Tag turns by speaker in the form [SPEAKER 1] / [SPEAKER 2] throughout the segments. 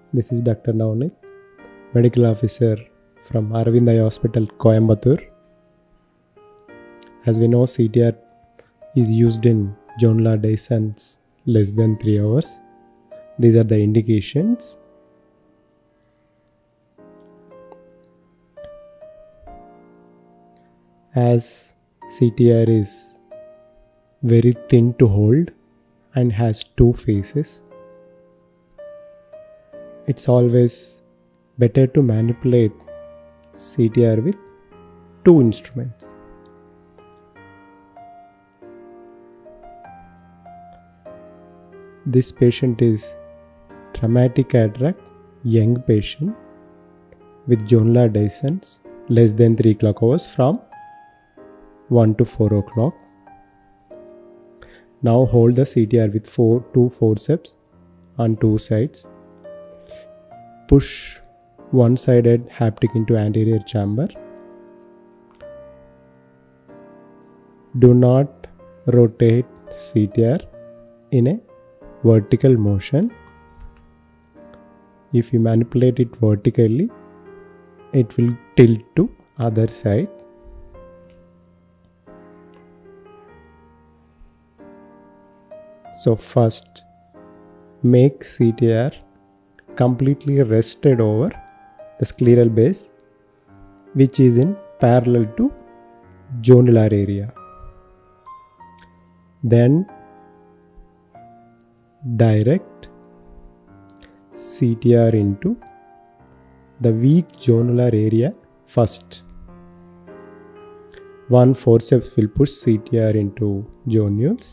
[SPEAKER 1] This is Dr. Navneet, Medical Officer from Aravind Eye Hospital, Coimbatore. As we know, CTR is used in jonular dehiscence less than 3 hours. These are the indications. As CTR is very thin to hold and has two phases, it's always better to manipulate CTR with two instruments. This patient is traumatic cataract, young patient with jonular dehiscence less than 3 clock hours from 1 to 4 o'clock. Now hold the CTR with two forceps on two sides. Push one-sided haptic into anterior chamber. Do not rotate CTR in a vertical motion. If you manipulate it vertically, it will tilt to other side. So first, make CTR completely rested over the scleral base, which is in parallel to jonular area. Then direct CTR into the weak jonular area first. One forceps will push CTR into jonules.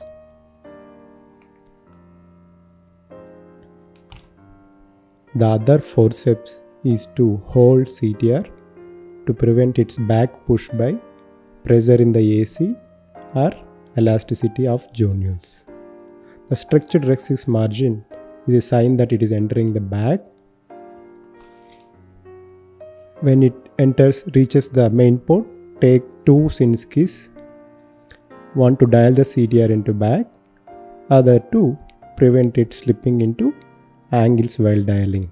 [SPEAKER 1] The other forceps is to hold CTR to prevent its back push by pressure in the AC or elasticity of jonules. The structured rexis margin is a sign that it is entering the bag. When it reaches the main port, take two Sinskis, one to dial the CTR into bag, other to prevent it slipping into angles while dialing.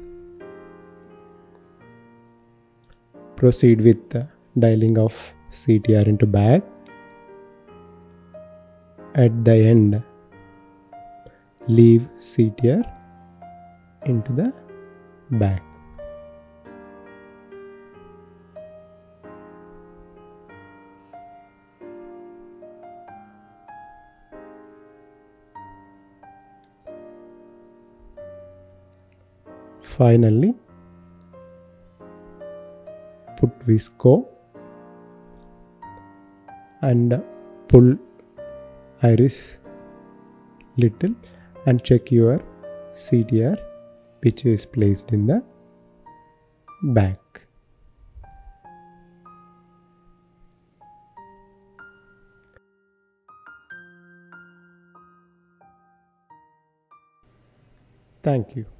[SPEAKER 1] Proceed with the dialing of CTR into bag. At the end, leave CTR into the bag. Finally, put visco and pull iris little and check your CTR which is placed in the bag. Thank you.